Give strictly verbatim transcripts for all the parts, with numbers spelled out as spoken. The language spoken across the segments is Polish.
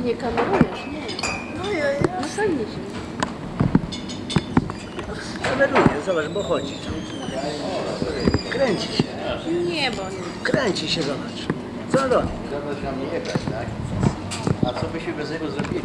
nie kamerujesz, nie. No ja, ja. No pewnie się. Kameruję, zobacz, bo chodzi. Kręci się. Nie, bo nie. Kręci się, zobacz. Co robi? Zobacz na mnie jechać, tak? A co byśmy bez niego zrobili?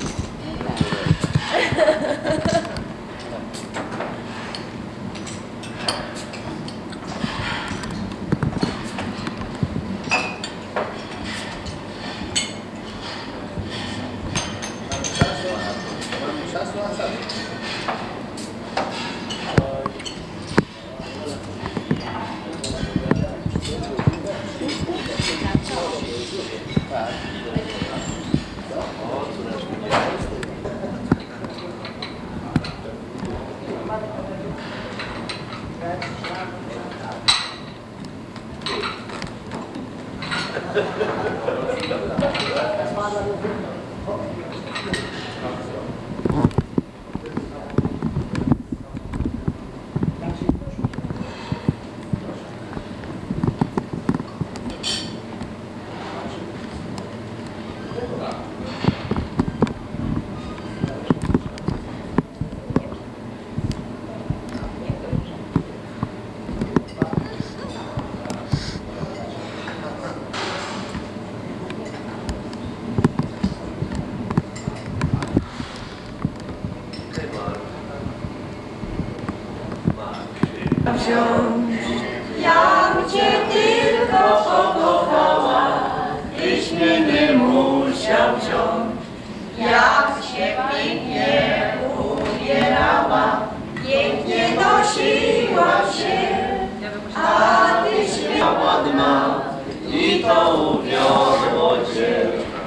Jak cię tylko pokochała, tyś mnie nie musiał wziąć. Jak cię pięknie ubierała, pięknie nosiła się, a tyś mnie ładna i to uwiodło cię.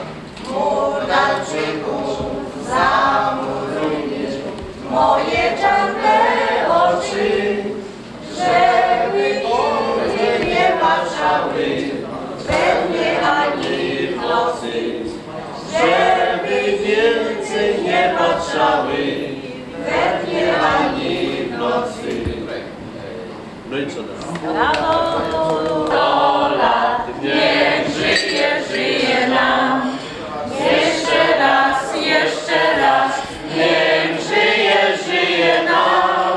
Murdarczyku, zamurujesz moje czarne oczy, żeby nigdy nie patrzały we mnie ani w nocy, żeby więcej nie patrzały we mnie ani w nocy. No i co dalej? Brawo! Sto lat, niech żyje, żyje nam. Jeszcze raz, jeszcze raz, niech żyje, żyje nam.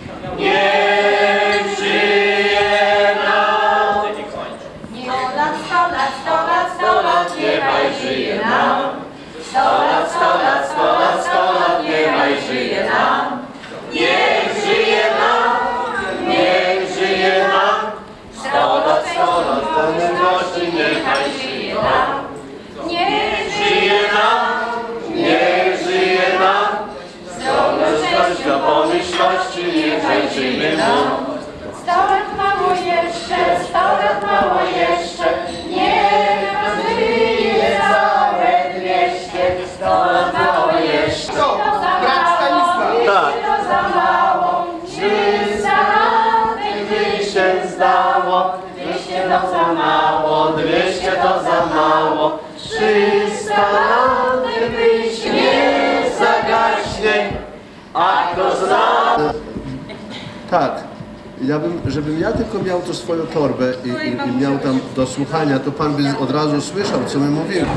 Niech żyje nam. Sto lat, sto lat, sto lat, sto lat, niechaj żyje nam. Sto lat, sto lat, sto lat, sto lat, niechaj żyje nam. Niech żyje nam, niech żyje nam. Sto lat, sto lat, wolności, niechaj żyje nam. Niech żyje nam, niech żyje nam. Zdrowe szczęścia, pomyślności, niechaj żyje nam. Sto lat mało jeszcze, sto lat mało jeszcze, niech nam żyje całe dwieście. Sto lat mało jeszcze, to za mało, to za mało. Trzysta lat by się zdało, dwieście to za mało, dwieście to za mało. Trzysta lat by się nie zagaśnie, a kto zna... Tak. Ja bym, żebym ja tylko miał tu swoją torbę i, i, i miał tam do słuchania, to pan by od razu słyszał, co my mówimy.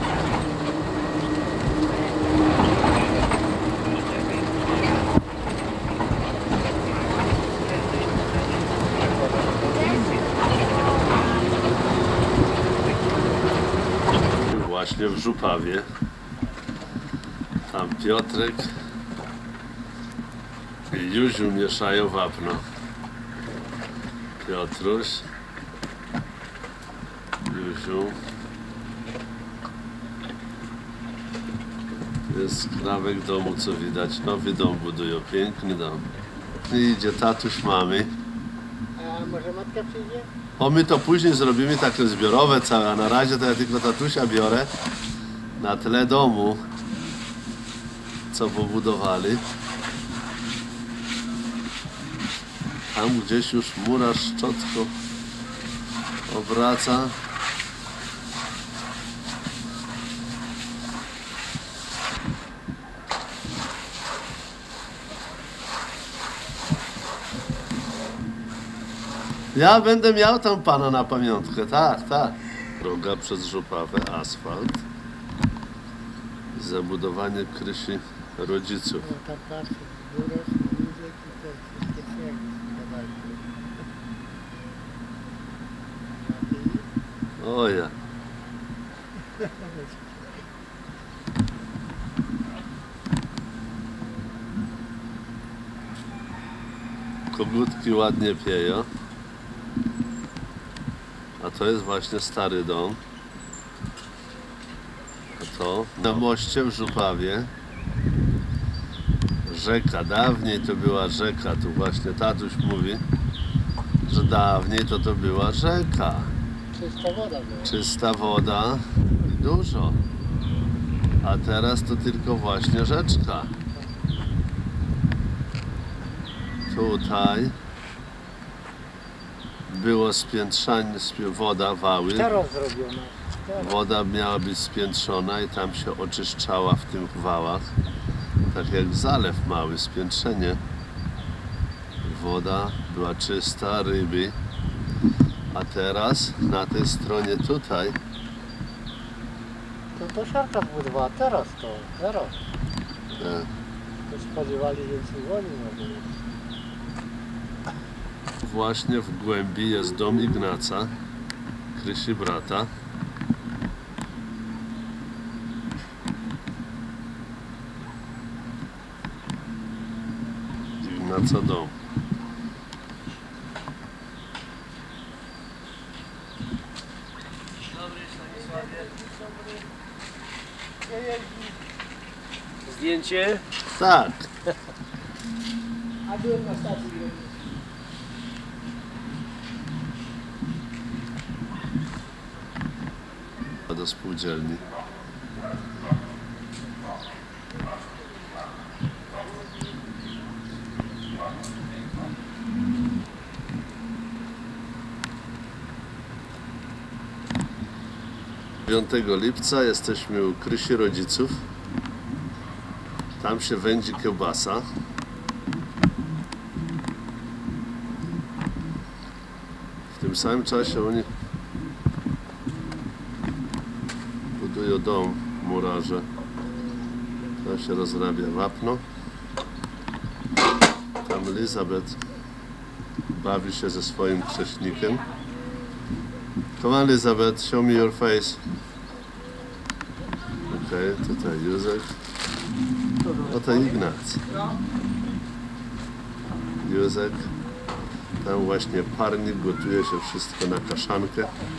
Właśnie w Żupawie. Tam Piotrek i Józiu mieszają wapno. Piotruś, Józiu. Jest krawek domu, co widać. Nowy dom budują, piękny dom. I idzie tatuś mamy. A może matka przyjdzie? O, my to później zrobimy takie zbiorowe całe, a na razie to ja tylko tatusia biorę na tle domu, co pobudowali. Tam gdzieś już murarz szczotką obraca. Ja będę miał tam pana na pamiątkę, tak, tak. Droga przez Żupawę, asfalt. Zabudowanie Krysi rodziców. No tam patrzę, góra, Józek i te wszystkie cegły zbudowali. O ja. Kogutki ładnie pieją. A to jest właśnie stary dom. A to na moście w Żupawie. Rzeka, dawniej to była rzeka. Tu właśnie tatuś mówi, że dawniej to to była rzeka. Czysta woda była. Czysta woda i dużo. A teraz to tylko właśnie rzeczka. Tutaj było spiętrzanie, woda, wały. Teraz zrobiona. Teraz. Woda miała być spiętrzona i tam się oczyszczała w tych wałach. Tak jak zalew mały, spiętrzenie. Woda była czysta, ryby. A teraz na tej stronie tutaj To to siarka zbudowała, teraz to, teraz. e, To spodziewali więcej wody na było. właśnie w głębi jest dom Ignaca, Krysi brata. Ignaca dom. Zdjęcie. Tak. A byłem na stacji. Do spółdzielni. piątego lipca jesteśmy u Krysi rodziców. Tam się wędzi kiełbasa. W tym samym czasie oni budują dom, murarze. Tam się rozrabia wapno. Tam Elizabeth bawi się ze swoim krześnikiem. Come on, Elizabeth, show me your face. Okej, okay, tutaj Józek. Oto Ignacy. Józek. Tam właśnie parnik, gotuje się wszystko na kaszankę.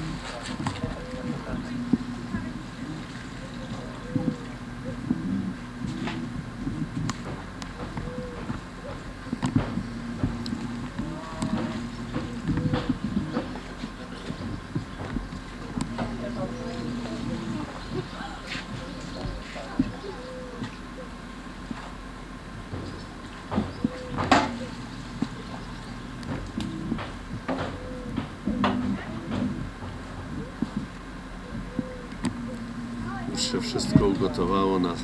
Już się wszystko ugotowało na, na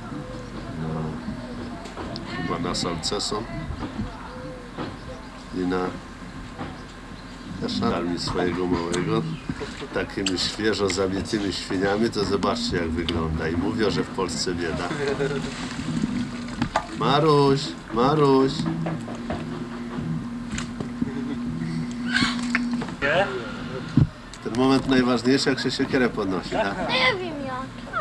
chyba na salceson i na kaszanami swojego małego, takimi świeżo zabitymi świniami. To zobaczcie, jak wygląda, i mówią, że w Polsce bieda. Maruś, Maruś. Ten moment najważniejszy, jak się siekierę podnosi, tak? Nie wiem jak.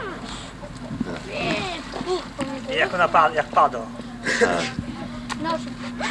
I jak ona pa, jak pada. Tak. Noże.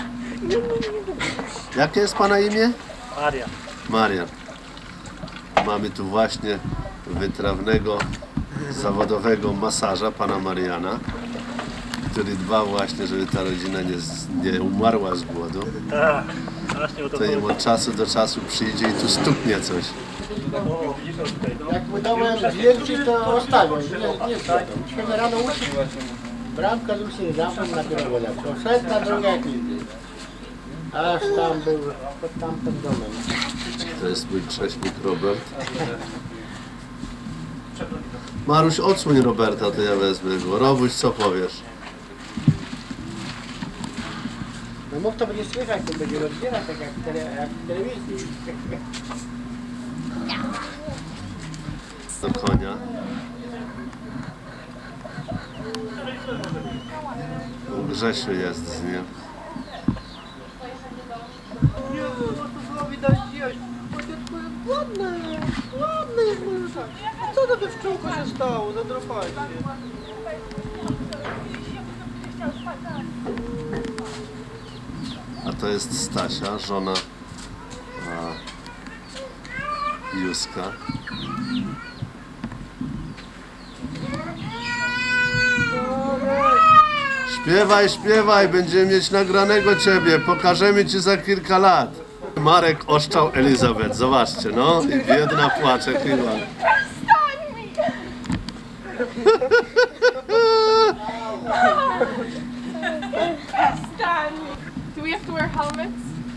Jakie jest pana imię? Maria. Marian. Mamy tu właśnie wytrawnego, zawodowego masaża, pana Mariana, który dba właśnie, żeby ta rodzina nie, z- nie umarła z głodu. Tak. Właśnie o to To im od czasu do czasu przyjdzie i tu stuknie coś. O, widzisz to tutaj. No. Jak mu dałem zdjęcie, to ostawiam. Nie, nie zjadam. Musimy rano uczyć. Bramka z usiej zampą na pierwszą lepszą. Szedł na drogę jak nigdy. Aż tam był, pod tamtym domem. To jest mój krześnik Robert. Maruś, odsłoń Roberta, to ja wezmę go. Robuś, co powiesz? No mów, to będzie słychać, to będzie rozbierać tak jak w, tele, jak w telewizji. Do konia. U Grzesiu jest z nim. Nie, no to zrobi dać jeść. Dziecko jest ładne, ładne jest może tak. A co to by w czółko się stało? Zadropajcie. A to jest Stasia, żona a, Józka. Śpiewaj, śpiewaj, będziemy mieć nagranego ciebie, pokażemy ci za kilka lat. Marek oszczał Elizabeth, zobaczcie, no i biedna płacze chyba. Do we have to wear helmets?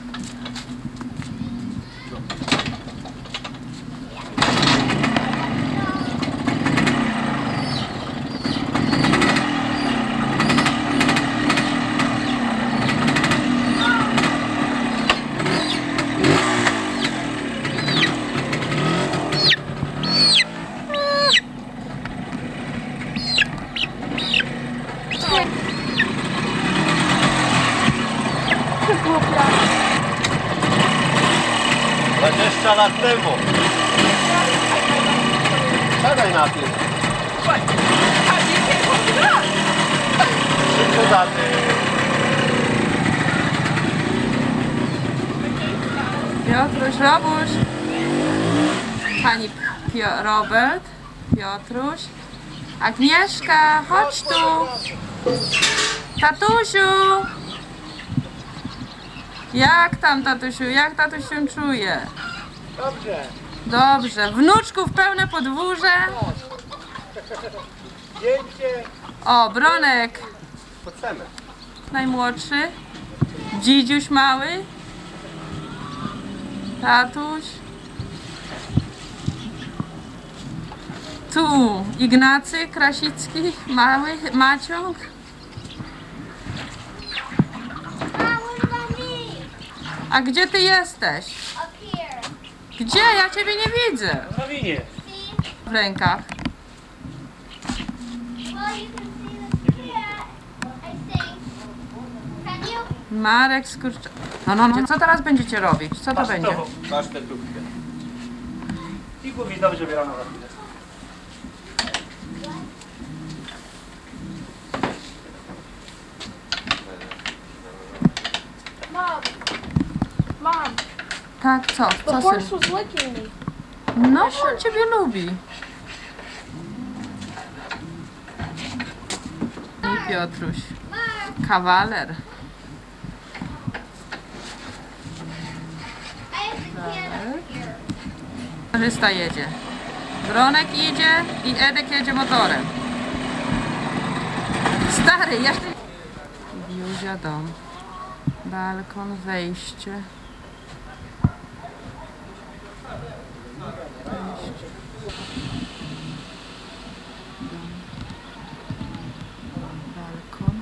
dwadzieścia lat temu. Siadaj na tym. Szybko za tym. Piotruś, Robuś. Pani Pio Robert, Piotruś. Agnieszka, chodź tu. Tatusiu. Jak tam, tatusiu? Jak tatuś się czuje? Dobrze. Dobrze. Wnuczków pełne podwórze. Zdjęcie. O, Bronek. Chcemy. Najmłodszy. Dzidziuś mały. Tatuś. Tu Ignacy Krasicki, mały, Maciąg. A gdzie ty jesteś? Gdzie? Ja ciebie nie widzę. Na winie. W rękach. Marek Skurcz... No, no, no. Co teraz będziecie robić? Co to będzie? Pasztetówkę. I mówi dobrze bierano na chwilę. Mom. Mom. Tak, co? The Co horse syn? was licking me. No, on ciebie lubi. I Piotruś. Kawaler. Korzysta jedzie. Bronek idzie i Edek jedzie motorem. Stary, jeszcze... Józia dom. Balkon, wejście. Wejście. Dom. Balkon.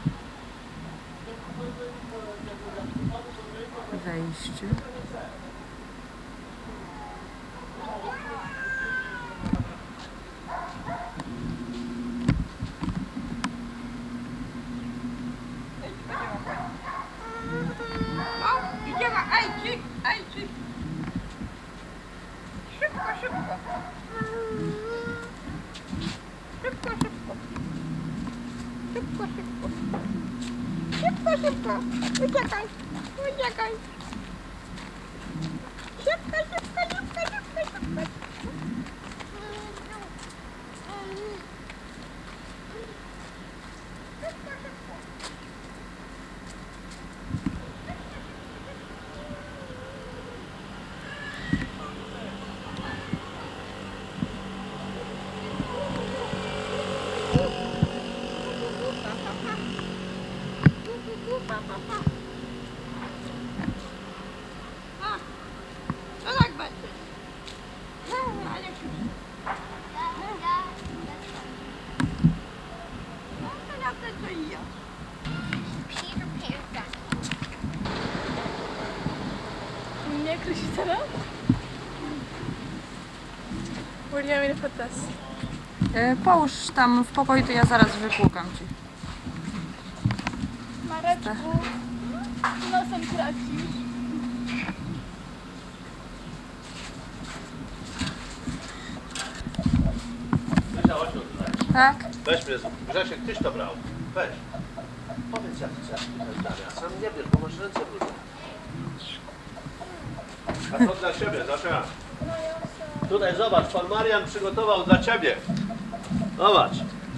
Wejście. Idziemy, ajcik, ajcik. Szybko, szybko. Szybko, szybko. Szybko, szybko. Szybko, szybko. Uciekaj, uciekaj. Szybko, szybko, szybko, szybko, szybko. Where do you want me to put this? E, połóż tam w pokoju, to ja zaraz wypłukam ci. Mareczku, nosem traci. Tak? Weź mnie, Grzesiek, tyś to brał. Weź. Powiedz jak chcesz. Ja sam nie wiesz, bo masz ręce brudne. A to dla ciebie, Zosia. Tutaj zobacz, pan Marian przygotował dla ciebie. Zobacz.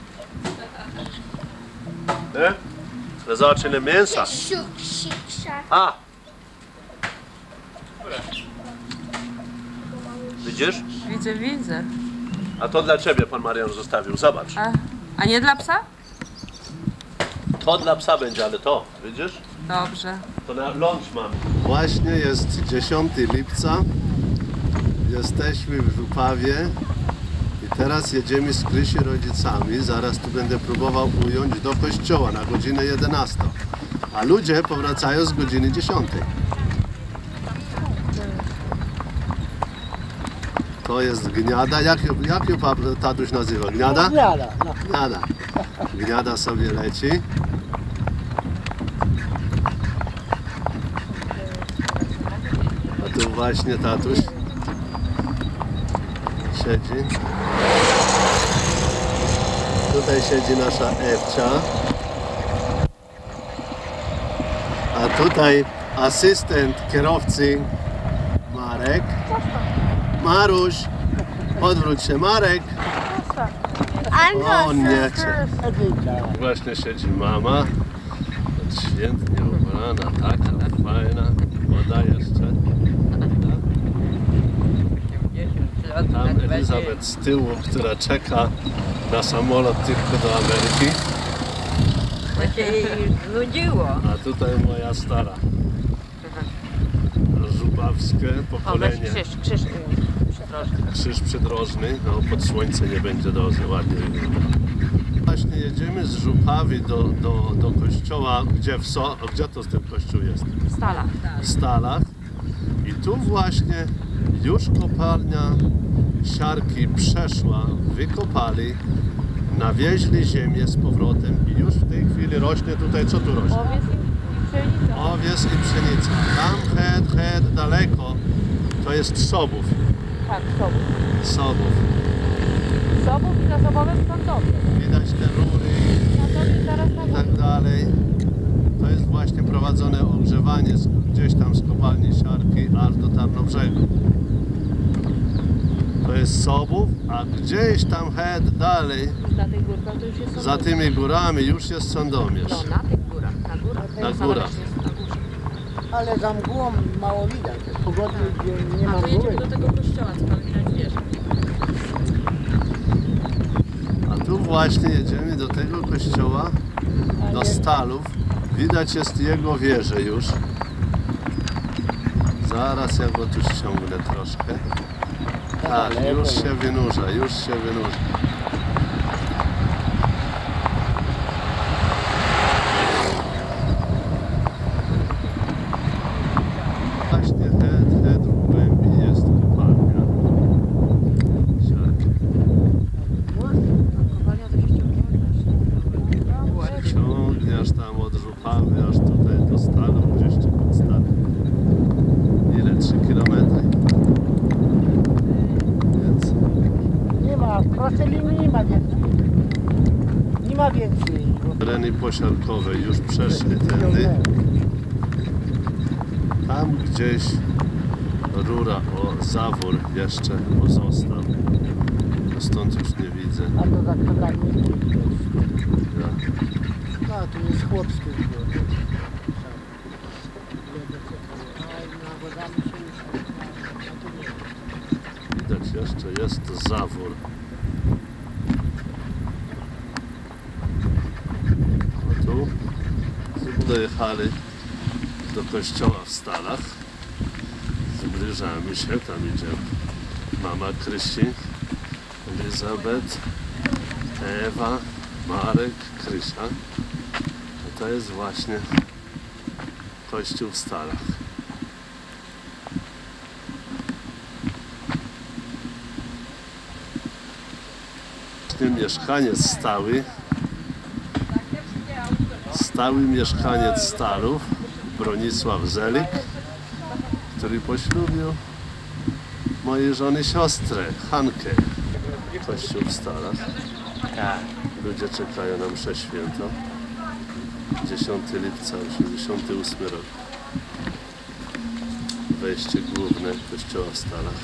Nie? Ale zobacz ile mięsa. A! Widzisz? Widzę, widzę. A to dla ciebie pan Marian zostawił, zobacz. A, a nie dla psa? To dla psa będzie, ale to, widzisz? Dobrze. To na lunch mam. Właśnie jest dziesiątego lipca. Jesteśmy w Żupawie i teraz jedziemy z Krysi rodzicami. Zaraz tu będę próbował ująć do kościoła na godzinę jedenastą. A ludzie powracają z godziny dziesiątej. To jest Gniada. Jak ją, jak ją pan tatuś nazywa? Gniada? Gniada, no. Gniada. Gniada sobie leci. A tu właśnie tatuś siedzi. Tutaj siedzi nasza Ewcia. A tutaj asystent kierowcy Marek. Maruś, odwróć się, Marek. O, nie chce. Właśnie siedzi mama. Świetnie ubrana, taka fajna. Woda jeszcze. Tam Elizabeth z tyłu, która czeka na samolot tylko do Ameryki. To się jej nudziło. A tutaj moja stara. Żupawskie pokolenie. O, krzyż, krzyż przydrożny. Krzyż przydrożny, no pod słońce nie będzie dobrze, ładnie wygląda. Właśnie jedziemy z Żupawy do, do, do kościoła, gdzie w so, gdzie to ten kościół jest? W Stalach. W Stalach. I tu właśnie już kopalnia siarki przeszła, wykopali, nawieźli ziemię z powrotem i już w tej chwili rośnie tutaj, co tu rośnie? Owies i pszenica. Tam head, head, daleko to jest Sobów. Tak, Sobów. Sobów. Sobów i za Sobowem Sądowie. Widać te rury i tak dalej. To jest właśnie prowadzone ogrzewanie z, gdzieś tam z kopalni siarki aż do Tarnobrzegu. To jest Sobów, a gdzieś tam head dalej, Na tych górkach to już jest za tymi górami już jest Sandomierz. No, na tych górach, na górach. Na górach. Ale za mgłą mało widać. Pogodny, gdzie nie ma A to jedziemy mgły. do tego kościoła, co pan widać wieży. A tu właśnie jedziemy do tego kościoła, do Stalów. Widać jest jego wieżę już. Zaraz ja go tu ściągnę troszkę. Tak, już się wynurza, już się wynurza. Właśnie head, head w głębi jest kopalnia siarki. Ciągnie aż tam od Żupawy, aż tutaj do Stalów, gdzieś tu pod Stalów. Ile? trzy kilometry? Więc Nie ma, prostej linii nie ma więcej. Nie ma więcej. tereny posiadkowe już przeszli tędy. Tam gdzieś rura o zawór jeszcze pozostał. Stąd już nie widzę. A to za kwadratnie. Ja. No, tu jest chłopski. Widać jeszcze jest zawór. A tu dojechali do kościoła w Stalach. Zbliżamy się, tam idzie mama Krysi, Elizabeth, Ewa, Marek, Krysia. A to jest właśnie kościół w Stalach. Mieszkaniec stały stały mieszkaniec Starów, Bronisław Zelik, który poślubił mojej żony siostrę, Hankę. Kościół w Starach. Ludzie czekają na mszę świętą. dziesiątego lipca osiemdziesiątego ósmego rok. Wejście główne kościoła w Starach.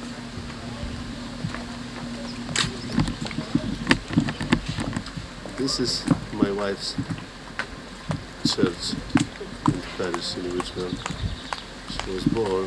This is my wife's church in Paris, in which one she was born.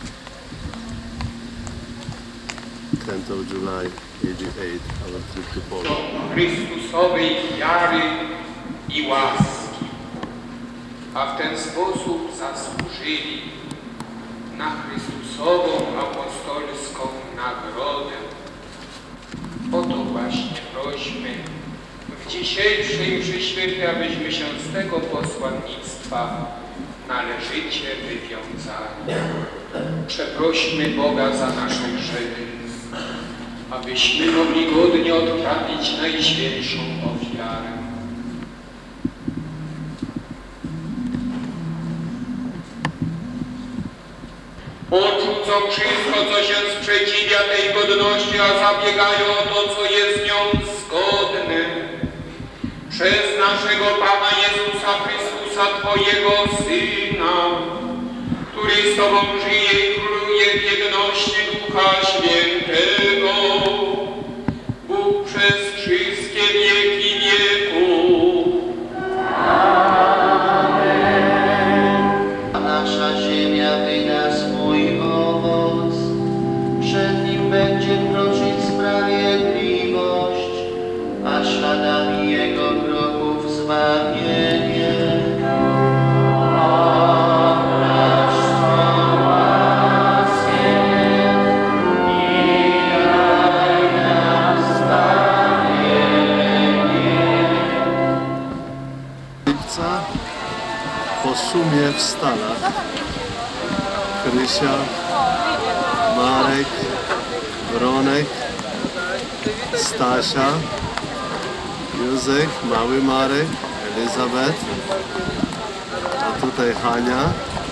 tenth of July eighty-eight, our trip to Poland. Chrystusowej wiary i łaski, a w ten sposób zasłużyli na Chrystusową apostolską nagrodę. O to właśnie prośmy w dzisiejszej mszy świętej, abyśmy się z tego posłannictwa należycie wywiązali. Przeprośmy Boga za nasze grzechy, abyśmy mogli godnie odprawić najświętszą ofiarę. Odrzucą wszystko, co się sprzeciwia tej godności, a zabiegają o to, co jest z nią zgodne. Przez naszego Pana Jezusa Chrystusa, Twojego Syna, który z Tobą żyje i króluje w jedności Ducha Świętego, Bóg przez wszystkie wieki wieków. A nasza ziemia wyda swój owoc, przed nim będzie kroczyć sprawiedliwość, a śladami Jego kroków zbawienie. Po szumie w Stanach Krysia, Marek, Ronek, Stasia, Józek, mały Marek, Elizabeth, a tutaj Hania,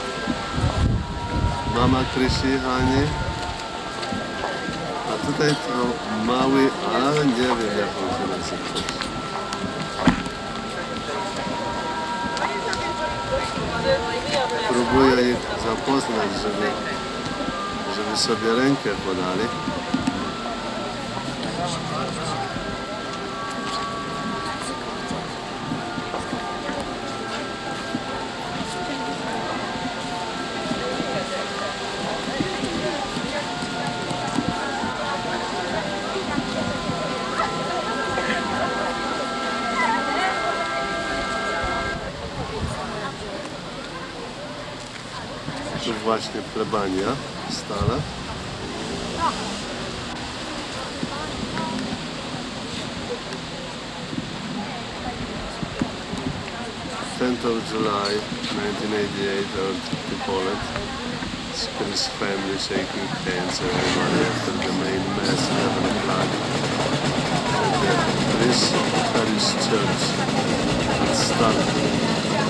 mama Krysi, Hani, a tutaj to mały, ale nie wiem jak on się nazywa. Próbuję ich zapoznać, żeby, żeby sobie rękę podali. Tu właśnie plebania stale. tenth of July nineteen eighty-eight, our trip to Poland. It's Chris' family shaking hands, everybody after the main mass, eleven o'clock. At the Chris Parish Church at Stale.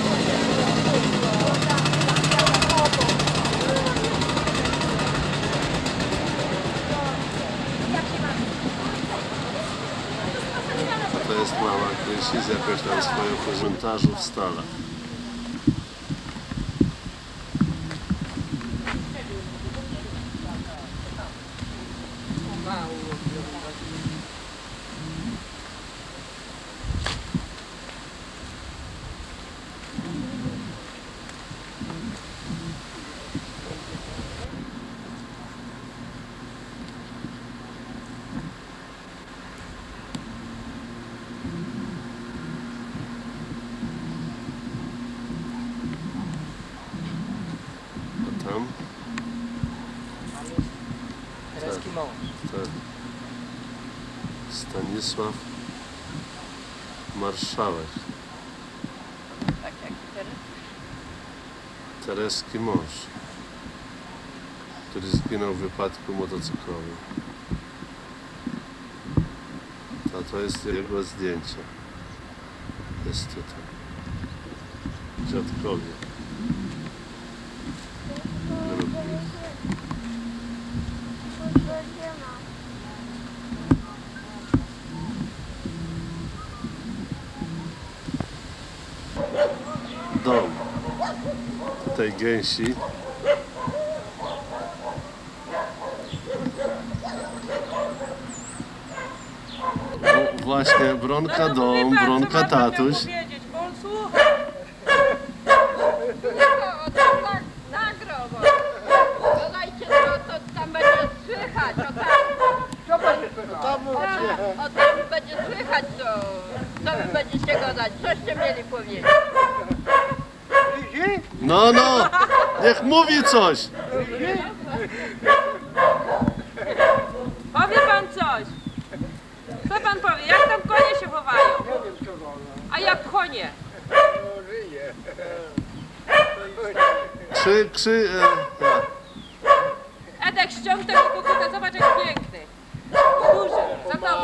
To jest mama Krysi z jakoś tam swoją komentarzu w Stalach. Tam. Tereski mąż. Tak. Stanisław Marszałek. Tak jak Teres. Tereski mąż, który zginął w wypadku motocyklowym. A to jest jego zdjęcie. Jest tutaj. dziadkowie. Dom. Tutaj gęsi. O, właśnie, Bronka dom, Bronka tatuś. Dodajcie to, to tam będzie słychać, o tam. Co będzie słychać? O tam będzie słychać, to, co wy będziecie gadać, coście mieli powiedzieć. No, no, niech mówi coś. Powie pan coś. Co pan powie? Jak tam konie się chowają? A jak konie? Krzy, krzy... E, Edek, ściąg tego koguta, zobacz jak piękny. Duży, za tobą.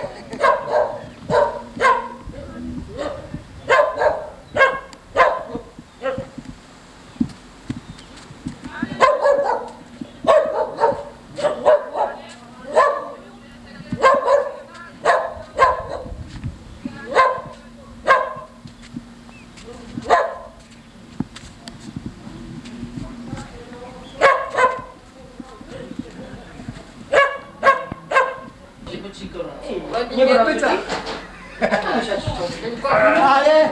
Nie pyta. Ale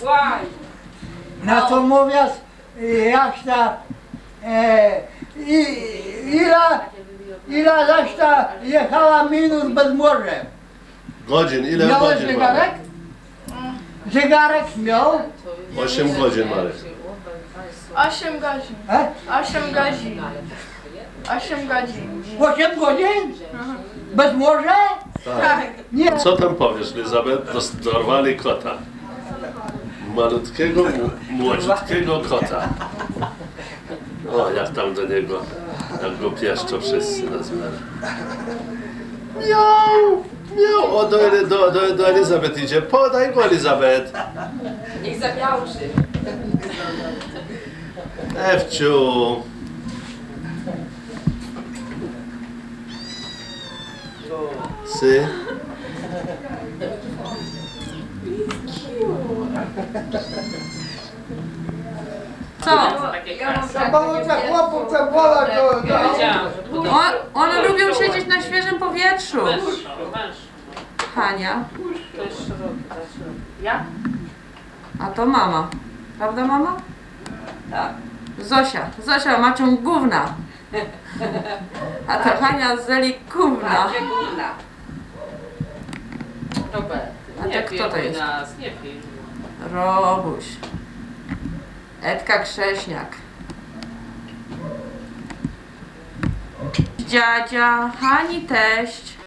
na to mówiąc, jak ta e, i, ile, ile zaś ta jechała minut bez morza. godzin, ile Miałeś godzin zegarek? Zegarek miał? osiem godzin, Marek. osiem godzin. E? osiem godzin. osiem godzin. osiem godzin? Bez morza? Tak. Nie. Co tam powiesz, Elizabeth? Dos- Dorwali kota. Malutkiego, mu- młodziutkiego kota. O, jak tam do niego, jak go pieszczą wszyscy na zmianę. Miau, miau. O, do, do, do, do Elizabeth idzie. Podaj go, Elizabeth. Niech zamiałczy. Ewciu. Sy. Co? Zabawca chłopów, co wola, to... On, one lubią siedzieć na świeżym powietrzu. Hania. Ja? A to mama. Prawda, mama? Tak. Zosia. Zosia, macią gówna. A to Hania z Zeli gówna. A to kto to jest? Robuś. Edka Krześniak. Dziadzia, Hani teść.